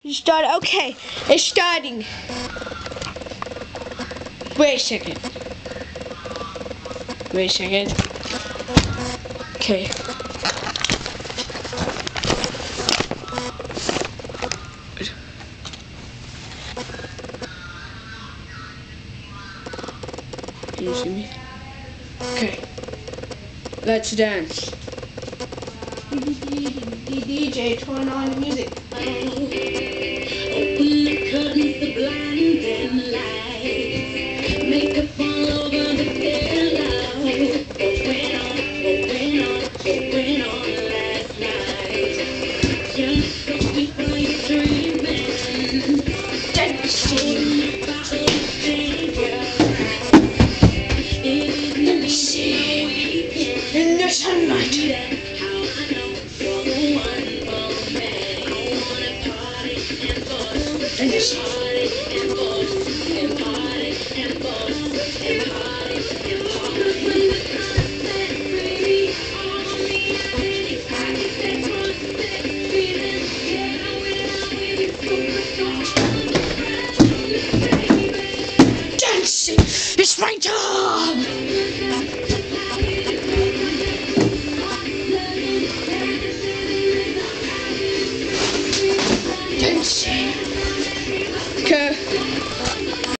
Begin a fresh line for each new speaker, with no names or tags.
Start. Okay, it's starting. Wait a second. Wait a second. Okay. Can you see me? Okay. Let's dance. DJ, turn on the music. Open the curtains, the blinding light. Make a fall over the pillow. Going on last night. Just so before you dreaming. Dancing about a stranger. Let me see. In the sunlight. Dancing is my job!